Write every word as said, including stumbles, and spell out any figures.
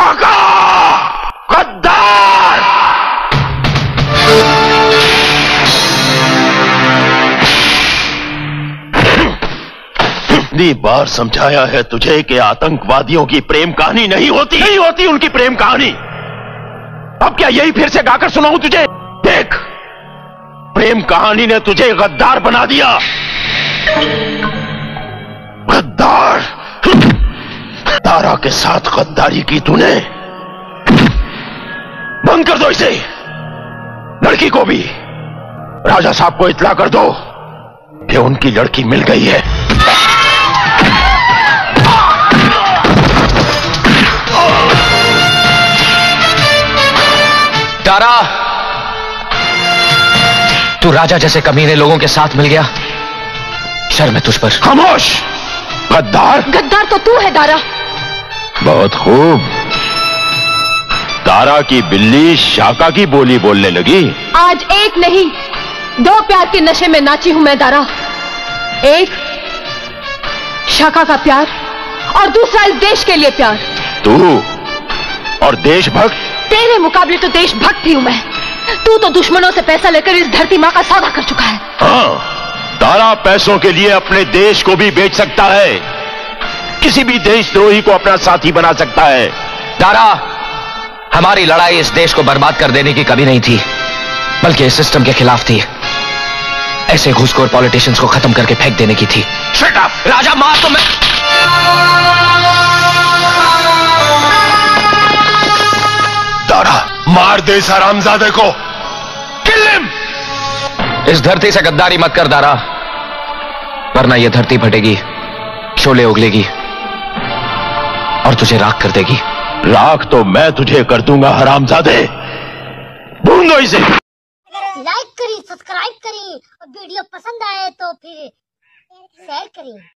शाका गद्दार। कितनी बार समझाया है तुझे कि आतंकवादियों की प्रेम कहानी नहीं होती, नहीं होती उनकी प्रेम कहानी। अब क्या यही फिर से गाकर सुनाऊं तुझे? देख, प्रेम कहानी ने तुझे गद्दार बना दिया। गद्दार। तारा के साथ गद्दारी की तूने। बंद कर दो इसे। लड़की को भी राजा साहब को इत्तला कर दो कि उनकी लड़की मिल गई है। तारा, तू राजा जैसे कमीने लोगों के साथ मिल गया। शर्म है तुझ पर। खामोश गद्दार। गद्दार तो तू है दारा। बहुत खूब। तारा की बिल्ली शाका की बोली बोलने लगी। आज एक नहीं दो प्यार के नशे में नाची हूं मैं दारा। एक शाका का प्यार और दूसरा इस देश के लिए प्यार। तू और देशभक्त? तेरे मुकाबले तो देशभक्त ही हूं मैं। तू तो दुश्मनों से पैसा लेकर इस धरती मां का सौदा कर चुका है। हाँ, तारा पैसों के लिए अपने देश को भी बेच सकता है, किसी भी देशद्रोही को अपना साथी बना सकता है। तारा, हमारी लड़ाई इस देश को बर्बाद कर देने की कभी नहीं थी, बल्कि इस सिस्टम के खिलाफ थी। ऐसे घूसखोर पॉलिटिशियंस को खत्म करके फेंक देने की थी। Shut up! राजा मार तो मैं। तारा, मार दे इस हरामजादे को। Kill him! इस धरती से गद्दारी मत कर दारा, वरना यह धरती फटेगी, शोले उगलेगी और तुझे राख कर देगी। राख तो मैं तुझे कर दूंगा हरामजादे। ढूंढो इसे। लाइक करें, सब्सक्राइब करें और वीडियो पसंद आए तो फिर शेयर करें।